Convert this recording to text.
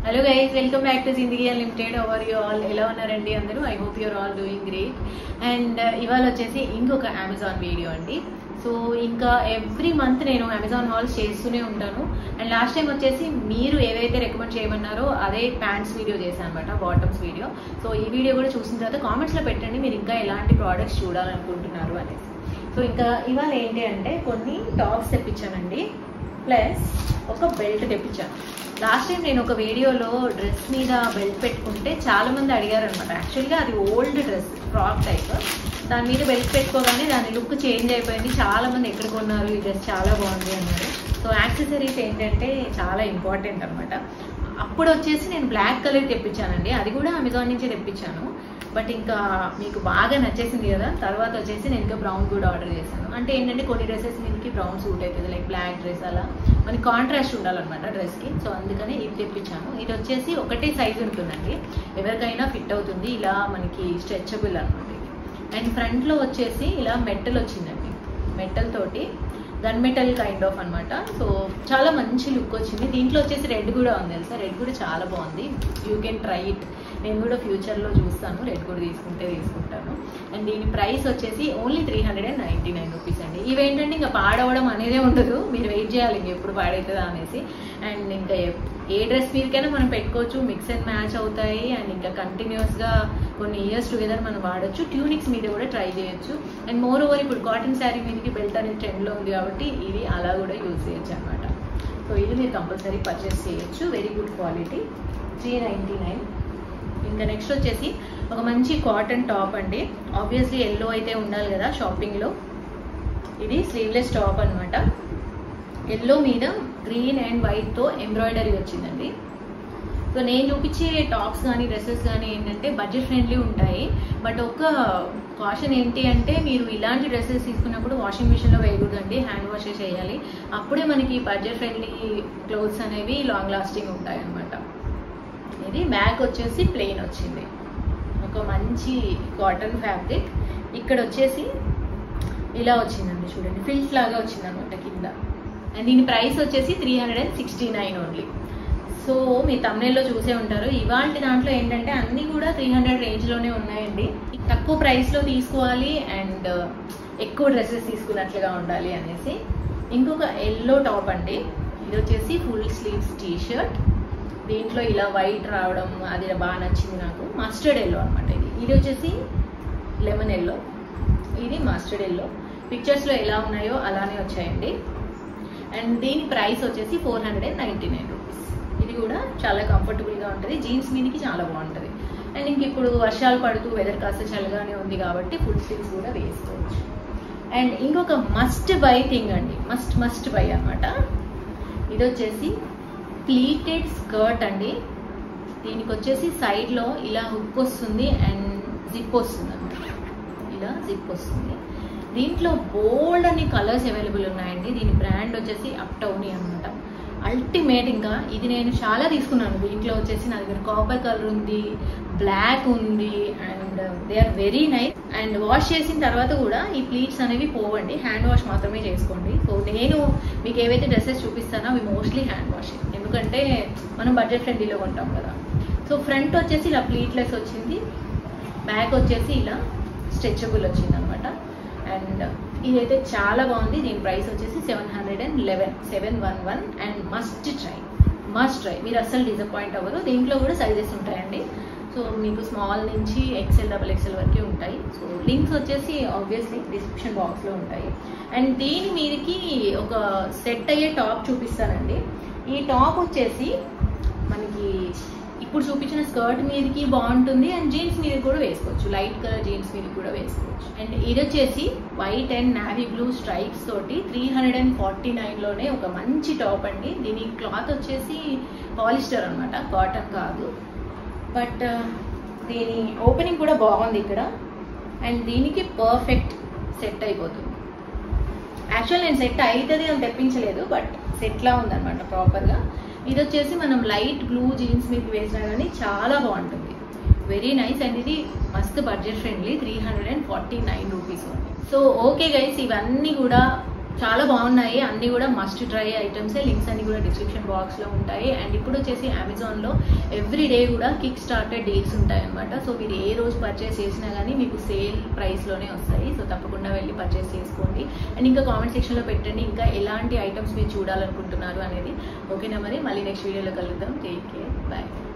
Hello guys, welcome back to Zindagi Unlimited. How are you all? ఎలా ఉన్నారండి అందరూ? I hope you are all doing great. And ఇవాళ వచ్చేసి ఇంకొక Amazon video అండి. సో ఇంకా ఎవ్రీ మంత్ నేను అమెజాన్ హాల్స్ చేస్తూనే ఉంటాను. అండ్ లాస్ట్ టైం వచ్చేసి మీరు ఏవైతే రికమెండ్ చేయమన్నారో అదే ప్యాంట్స్ వీడియో చేశాను అనమాట, బాటమ్స్ వీడియో. సో ఈ వీడియో కూడా చూసిన తర్వాత కామెంట్స్లో పెట్టండి మీరు ఇంకా ఎలాంటి ప్రోడక్ట్స్ చూడాలనుకుంటున్నారు అనేసి. సో ఇంకా ఇవాళ ఏంటి అంటే కొన్ని టాప్స్ తెప్పించానండి, ప్లస్ ఒక బెల్ట్ తెప్పించాను. లాస్ట్ టైం నేను ఒక వీడియోలో డ్రెస్ మీద బెల్ట్ పెట్టుకుంటే చాలా మంది అడిగారు అనమాట. యాక్చువల్గా అది ఓల్డ్ డ్రెస్, ఫ్రాక్ టైప్. దాని మీద బెల్ట్ పెట్టుకోగానే దాని లుక్ చేంజ్ అయిపోయింది. చాలా మంది ఎక్కడ కొన్నారు, ఈ డ్రెస్ చాలా బాగుంది అన్నారు. సో యాక్సెసరీస్ ఏంటంటే చాలా ఇంపార్టెంట్ అనమాట. అప్పుడు వచ్చేసి నేను బ్లాక్ కలర్ తెప్పించానండి, అది కూడా అమెజాన్ నుంచి తెప్పించాను. బట్ ఇంకా మీకు బాగా నచ్చేసింది కదా, తర్వాత వచ్చేసి నేను ఇంకా బ్రౌన్ కూడా ఆర్డర్ చేశాను. అంటే ఏంటంటే కొన్ని డ్రెస్సెస్ మీదకి బ్రౌన్ సూట్ అవుతుంది, లైక్ బ్లాక్ డ్రెస్ అలా మనకి కాంట్రాస్ట్ ఉండాలన్నమాట డ్రెస్కి. సో అందుకని ఇది తెప్పించాను. ఇది వచ్చేసి ఒకటే సైజు ఉంటుందండి, ఎవరికైనా ఫిట్ అవుతుంది. ఇలా మనకి స్ట్రెచబుల్ అనమాట. అండ్ ఫ్రంట్లో వచ్చేసి ఇలా మెటల్ వచ్చిందండి, మెటల్ తోటి గన్ మెటల్ కైండ్ ఆఫ్ అనమాట. సో చాలా మంచి లుక్ వచ్చింది. దీంట్లో వచ్చేసి రెడ్ కూడా ఉంది తెలుసా, రెడ్ కూడా చాలా బాగుంది. You can try it. నేను కూడా ఫ్యూచర్లో చూస్తాను, రెడ్ కూడా తీసుకుంటాను. అండ్ దీని ప్రైస్ వచ్చేసి ఓన్లీ 399 రూపీస్ అండి. ఇవేంటంటే ఇంకా పాడవడం అనేదే ఉండదు, మీరు వెయిట్ చేయాలి ఇంక ఎప్పుడు పాడవుతుందా అనేసి. అండ్ ఇంకా ఏ డ్రెస్ మీదకైనా మనం పెట్టుకోవచ్చు, మిక్స్ అండ్ మ్యాచ్ అవుతాయి. అండ్ ఇంకా కంటిన్యూస్గా కొన్ని ఇయర్స్ టుగెదర్ మనం వాడచ్చు. ట్యూనిక్స్ మీద కూడా ట్రై చేయొచ్చు. అండ్ మోర్ ఓవర్ ఇప్పుడు కాటన్ శారీ మీదకి బెల్ట్ అనేది ట్రెండ్లో ఉంది కాబట్టి ఇది అలా కూడా యూజ్ చేయొచ్చు అనమాట. సో ఇది మీరు కంపల్సరీ పర్చేస్ చేయొచ్చు. Very good quality, 399. ఇంకా నెక్స్ట్ వచ్చేసి ఒక మంచి కాటన్ టాప్ అండి. ఆబ్వియస్లీ ఎల్లో అయితే ఉండాలి కదా షాపింగ్లో. ఇది స్లీవ్లెస్ టాప్ అనమాట. ఎల్లో మీద గ్రీన్ అండ్ వైట్తో ఎంబ్రాయిడరీ వచ్చిందండి. సో నేను చూపించే టాప్స్ కానీ డ్రెస్సెస్ కానీ ఏంటంటే బడ్జెట్ ఫ్రెండ్లీ ఉంటాయి. బట్ ఒక కాషన్ ఏంటి అంటే మీరు ఇలాంటి డ్రెస్సెస్ తీసుకున్నప్పుడు వాషింగ్ మిషన్లో వేయకూడదండి, హ్యాండ్ వాష్ చేయాలి. అప్పుడే మనకి బడ్జెట్ ఫ్రెండ్లీ క్లోత్స్ అనేవి లాంగ్ లాస్టింగ్ ఉంటాయి అన్నమాట. ఇది బ్యాక్ వచ్చేసి ప్లెయిన్ వచ్చింది, ఒక మంచి కాటన్ ఫ్యాబ్రిక్. ఇక్కడ వచ్చేసి ఇలా వచ్చిందండి, చూడండి ఫిల్ట్ లాగా వచ్చింది అనమాట కింద. అండ్ దీని ప్రైస్ వచ్చేసి 369 ఓన్లీ. సో మీ తమ్నైల్లో చూసే ఉంటారు. ఇవాళ దాంట్లో ఏంటంటే అన్నీ కూడా 300 రేంజ్లోనే ఉన్నాయండి. తక్కువ ప్రైస్లో తీసుకోవాలి అండ్ ఎక్కువ డ్రెస్సెస్ తీసుకున్నట్లుగా ఉండాలి అనేసి. ఇంకొక ఎల్లో టాప్ అండి. ఇది వచ్చేసి ఫుల్ స్లీవ్స్ టీషర్ట్. దీంట్లో ఇలా వైట్ రావడం అది బాగా నచ్చింది నాకు. మస్టర్డ్ ఎల్లో అనమాట. ఇది వచ్చేసి లెమన్ ఎల్లో, ఇది మస్టర్డ్ ఎల్లో. పిక్చర్స్లో ఎలా ఉన్నాయో అలానే వచ్చాయండి. అండ్ దీని ప్రైస్ వచ్చేసి 499 రూపీస్. ఇది కూడా చాలా కంఫర్టబుల్గా ఉంటుంది, జీన్స్ మీదకి చాలా బాగుంటుంది. అండ్ ఇంక ఇప్పుడు వర్షాలు పడుతూ వెదర్ కాస్త చల్లగానే ఉంది కాబట్టి ఫుల్ స్లీవ్స్ కూడా వేసుకోవచ్చు. అండ్ ఇంకొక మస్ట్ బై థింగ్ అండి, మస్ట్ బై అనమాట. ఇది వచ్చేసి ప్లీటెడ్ స్కర్ట్ అండి. దీనికి వచ్చేసి సైడ్లో ఇలా హుక్ వస్తుంది అండ్ జిప్ వస్తుంది అనమాట. ఇలా జిప్ వస్తుంది. దీంట్లో బోల్డ్ అన్ని కలర్స్ అవైలబుల్ ఉన్నాయండి. దీని బ్రాండ్ వచ్చేసి అప్ టౌనీ అనమాట. అల్టిమేట్. ఇంకా ఇది నేను చాలా తీసుకున్నాను. దీంట్లో వచ్చేసి నా దగ్గర కాపర్ కలర్ ఉంది, బ్లాక్ ఉంది, and they are very nice. And wash చేసిన తర్వాత కూడా ఈ ప్లీట్స్ అనేవి పోవండి, హ్యాండ్ వాష్ మాత్రమే చేసుకోండి. సో నేను మీకు ఏవైతే డ్రెస్సెస్ చూపిస్తానో అవి మోస్ట్లీ హ్యాండ్ వాష్, ఎందుకంటే మనం బడ్జెట్ ఫ్రెండ్లీలో కొంటాం కదా. సో ఫ్రంట్ వచ్చేసి ఇలా ప్లీట్లెస్ వచ్చింది, బ్యాక్ వచ్చేసి ఇలా స్ట్రెచబుల్ వచ్చింది అనమాట. అండ్ ఇదైతే చాలా బాగుంది. దీని ప్రైస్ వచ్చేసి 711 అండ్ మస్ట్ ట్రై. మీరు అస్సలు డిసప్పాయింట్ అవ్వరు. దీంట్లో కూడా సైజెస్ ఉంటాయండి. సో మీకు స్మాల్ నుంచి XL, XXL వరకే ఉంటాయి. సో లింక్స్ వచ్చేసి ఆబ్వియస్లీ డిస్క్రిప్షన్ బాక్స్లో ఉంటాయి. అండ్ దీని మీదకి ఒక సెట్ అయ్యే టాప్ చూపిస్తానండి. ఈ టాప్ వచ్చేసి మనకి ఇప్పుడు చూపించిన స్కర్ట్ మీదకి బాగుంటుంది అండ్ జీన్స్ మీద కూడా వేసుకోవచ్చు, లైట్ కలర్ జీన్స్ మీద కూడా వేసుకోవచ్చు. అండ్ ఇది వచ్చేసి white and navy blue stripes తోటి 349లోనే ఒక మంచి టాప్ అండి. దీని క్లాత్ వచ్చేసి పాలిస్టర్ అనమాట, కాటన్ కాదు. బట్ దీని ఓపెనింగ్ కూడా బాగుంది ఇక్కడ. అండ్ దీనికి పర్ఫెక్ట్ సెట్ అయిపోతుంది. యాక్చువల్ నేను సెట్ అవుతుంది అని తెప్పించలేదు, బట్ సెట్లా ఉందన్నమాట ప్రాపర్గా. ఇది వచ్చేసి మనం లైట్ బ్లూ జీన్స్ మీద వేసినా కానీ చాలా బాగుంటుంది, వెరీ నైస్. అండ్ ఇది మస్తు budget friendly, 349 rupees. So okay guys, ఇవన్నీ కూడా చాలా బాగున్నాయి, అన్నీ కూడా మస్ట్ ట్రై ఐటమ్సే. లింక్స్ అన్ని కూడా డిస్క్రిప్షన్ బాక్స్లో ఉంటాయి. అండ్ ఇప్పుడు వచ్చేసి అమెజాన్లో ఎవ్రీ డే కూడా కిక్ స్టార్టర్ డీల్స్ ఉంటాయి అనమాట. సో మీరు ఏ రోజు పర్చేస్ చేసినా కానీ మీకు సేల్ ప్రైస్లోనే వస్తాయి. సో తప్పకుండా వెళ్ళి పర్చేస్ చేసుకోండి. అండ్ ఇంకా కామెంట్ సెక్షన్లో పెట్టండి ఇంకా ఎలాంటి ఐటమ్స్ మీరు చూడాలనుకుంటున్నారు అనేది. ఓకేనా, మరి మళ్ళీ నెక్స్ట్ వీడియోలో కలుద్దాం. Take care, bye.